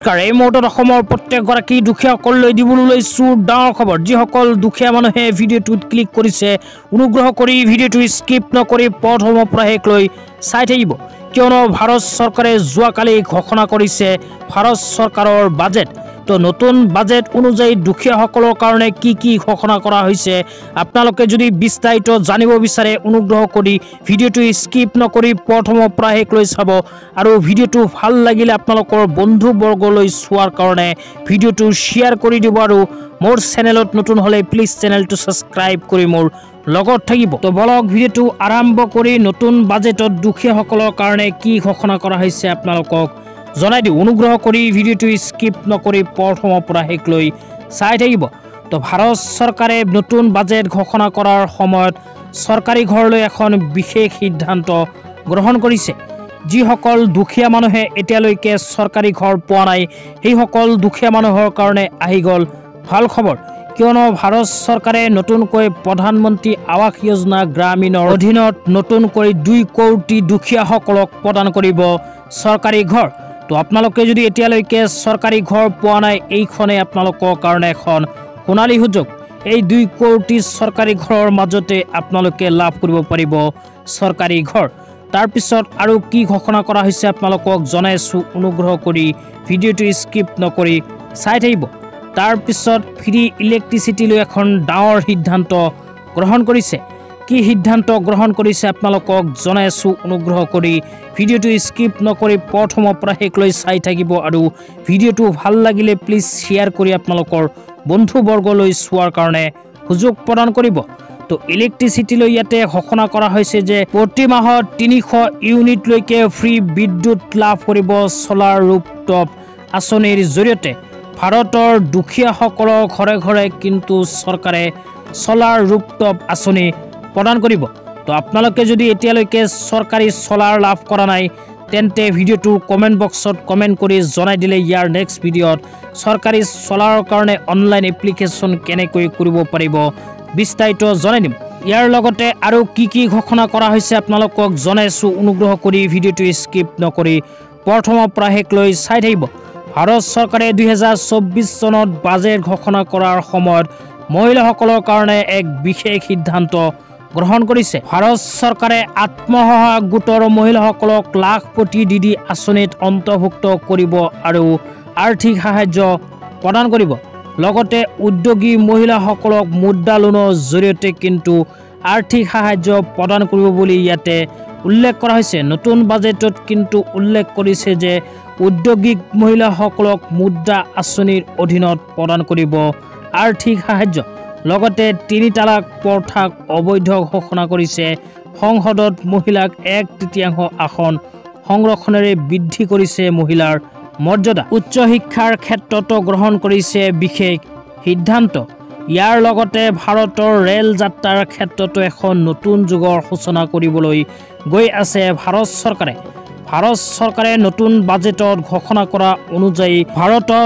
এই মুহূৰ্তত অসমৰ প্ৰত্যেকগৰাকী দুখীয়াসকললৈ দিবলৈ লৈছো ডাঙৰ খবৰ। যিসকল দুখীয়া মানুহে ভিডিঅ'টোত ক্লিক কৰিছে, অনুগ্ৰহ কৰি ভিডিঅ'টো স্কিপ নকৰি প্ৰথমৰ পৰা শেষলৈ চাই থাকিব, কিয়নো ভাৰত চৰকাৰে যোৱাকালি ঘোষণা কৰিছে ভাৰত চৰকাৰৰ বাজেট। তো নতুন বাজেট অনুযায়ী দুখীয়াসকলৰ কাৰণে কি কি ঘোষণা কৰা হৈছে, আপোনালোকে যদি বিস্তাৰিত জানিব বিচাৰে অনুগ্ৰহ কৰি ভিডিঅ'টো স্কিপ নকৰি প্ৰথমৰ পৰা শেষলৈ চাব। আৰু ভিডিঅ'টো ভাল লাগিলে আপোনালোকৰ বন্ধুবৰ্গলৈ চোৱাৰ কাৰণে ভিডিঅ'টো শ্বেয়াৰ কৰি দিব। আৰু মোৰ চেনেলত নতুন হ'লে প্লিজ চেনেলটো ছাবস্ক্ৰাইব কৰি মোৰ লগত থাকিব। তো বলক ভিডিঅ'টো আৰম্ভ কৰি নতুন বাজেটত দুখীয়াসকলৰ কাৰণে কি ঘোষণা কৰা হৈছে আপোনালোকক জনাই দিওঁ। অনুগ্ৰহ কৰি ভিডিঅ'টো স্কিপ নকৰি প্ৰথমৰ পৰা শেষলৈ চাই থাকিব। তো ভাৰত চৰকাৰে নতুন বাজেট ঘোষণা কৰাৰ সময়ত চৰকাৰী ঘৰলৈ এখন বিশেষ সিদ্ধান্ত গ্ৰহণ কৰিছে। যিসকল দুখীয়া মানুহে এতিয়ালৈকে চৰকাৰী ঘৰ পোৱা নাই, সেইসকল দুখীয়া মানুহৰ কাৰণে আহি গ'ল ভাল খবৰ, কিয়নো ভাৰত চৰকাৰে নতুনকৈ প্ৰধানমন্ত্ৰী আৱাস যোজনা গ্ৰামীণৰ অধীনত নতুনকৈ 2 কোটি দুখীয়াসকলক প্ৰদান কৰিব চৰকাৰী ঘৰ। তো আপোনালোকে যদি এতিয়ালৈকে চৰকাৰী ঘৰ পোৱা নাই, এইখনেই আপোনালোকৰ কাৰণে এখন সোণালী সুযোগ। এই 2 কোটি চৰকাৰী ঘৰৰ মাজতে আপোনালোকে লাভ কৰিব পাৰিব চৰকাৰী ঘৰ। তাৰপিছত আৰু কি ঘোষণা কৰা হৈছে আপোনালোকক জনাইছোঁ, অনুগ্ৰহ কৰি ভিডিঅ'টো স্কিপ নকৰি চাই থাকিব। তাৰপিছত ফ্ৰী ইলেক্ট্ৰিচিটিলৈ এখন ডাঙৰ সিদ্ধান্ত গ্ৰহণ কৰিছে। কি সিদ্ধান্ত গ্ৰহণ কৰিছে আপোনালোকক জনাইছোঁ, অনুগ্ৰহ কৰি ভিডিঅ'টো স্কিপ নকৰি প্ৰথমৰ পৰা শেষলৈ চাই থাকিব। আৰু ভিডিঅ'টো ভাল লাগিলে প্লিজ শ্বেয়াৰ কৰি আপোনালোকৰ বন্ধুবৰ্গলৈ চোৱাৰ কাৰণে সুযোগ প্ৰদান কৰিব। তো ইলেক্ট্ৰিচিটিলৈ ইয়াতে ঘোষণা কৰা হৈছে যে প্ৰতি মাহত 300 ইউনিটলৈকে ফ্ৰী বিদ্যুৎ লাভ কৰিব ছলাৰ ৰুফটপ আঁচনিৰ জৰিয়তে। ভাৰতৰ দুখীয়াসকলৰ ঘৰে ঘৰে কিন্তু চৰকাৰে ছলাৰ ৰুফটপ আঁচনি প্ৰদান কৰিব। তো আপোনালোকে যদি এতিয়ালৈকে চৰকাৰী ছলাৰ লাভ কৰা নাই, তেন্তে ভিডিঅ'টোৰ কমেণ্ট বক্সত কমেণ্ট কৰি জনাই দিলে ইয়াৰ নেক্সট ভিডিঅ'ত চৰকাৰী ছলাৰৰ কাৰণে অনলাইন এপ্লিকেশ্যন কেনেকৈ কৰিব পাৰিব বিস্তাৰিত জনাই দিম। ইয়াৰ লগতে আৰু কি কি ঘোষণা কৰা হৈছে আপোনালোকক জনাইছোঁ, অনুগ্ৰহ কৰি ভিডিঅ'টো স্কিপ নকৰি প্ৰথমৰ পৰা শেষলৈ চাই থাকিব। ভাৰত চৰকাৰে 2024 চনত বাজেট ঘোষণা কৰাৰ সময়ত মহিলাসকলৰ কাৰণে এক বিশেষ সিদ্ধান্ত গ্ৰহণ কৰিছে। ভাৰত চৰকাৰে আত্মসহায়ক গোটৰ মহিলাসকলক লাখপতি দিদি আঁচনিত অন্তৰ্ভুক্ত কৰিব আৰু আৰ্থিক সাহায্য প্ৰদান কৰিব। লগতে উদ্যোগী মহিলাসকলক মুদ্ৰা লোনৰ জৰিয়তে কিন্তু আৰ্থিক সাহায্য প্ৰদান কৰিব বুলি ইয়াতে উল্লেখ কৰা হৈছে। নতুন বাজেটত কিন্তু উল্লেখ কৰিছে যে উদ্যোগিক মহিলাসকলক মুদ্ৰা আঁচনিৰ অধীনত প্ৰদান কৰিব আৰ্থিক সাহায্য। লগতে 3 তালাক প্ৰথাক অবৈধ ঘোষণা কৰিছে। সংসদত মহিলাক 1/3 আসন সংৰক্ষণেৰে বৃদ্ধি কৰিছে মহিলাৰ মৰ্যাদা। উচ্চ শিক্ষাৰ ক্ষেত্ৰতো গ্ৰহণ কৰিছে বিশেষ সিদ্ধান্ত। ইয়াৰ লগতে ভাৰতৰ ৰেল যাত্ৰাৰ ক্ষেত্ৰতো এখন নতুন যুগৰ সূচনা কৰিবলৈ গৈ আছে ভাৰত চৰকাৰে। ভাৰত চৰকাৰে নতুন বাজেটত ঘোষণা কৰা অনুযায়ী ভাৰতৰ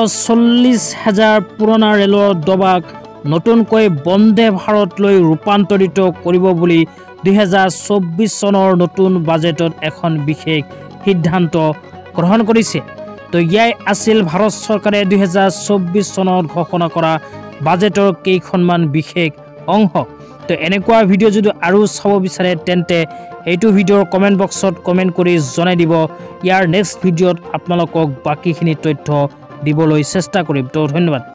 40,000 পুৰণা ৰেলৰ ডবাক নতুনকৈ বন্দে ভাৰতলৈ ৰূপান্তৰিত কৰিব বুলি 2024 চনৰ নতুন বাজেটত এখন বিশেষ সিদ্ধান্ত গ্ৰহণ কৰিছে। তো ইয়াই আছিল ভাৰত চৰকাৰে 2024 চনত ঘোষণা কৰা বাজেটৰ কেইখনমান বিশেষ অংশ। তো এনেকুৱা ভিডিঅ' যদি আৰু চাব বিচাৰে তেন্তে এইটো ভিডিঅ'ৰ কমেণ্ট বক্সত কমেণ্ট কৰি জনাই দিব। ইয়াৰ নেক্সট ভিডিঅ'ত আপোনালোকক বাকীখিনি তথ্য দিবলৈ চেষ্টা কৰিম। তো ধন্যবাদ।